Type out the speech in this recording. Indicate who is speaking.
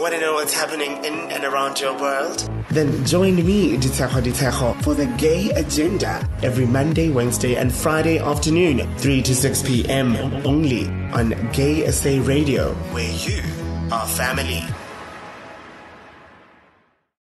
Speaker 1: Want to know what's happening in and around your world? Then join me, DITSHEGO, for the Gay Agenda every Monday, Wednesday, and Friday afternoon, 3 to 6 p.m. only on Gay SA Radio, where you are family.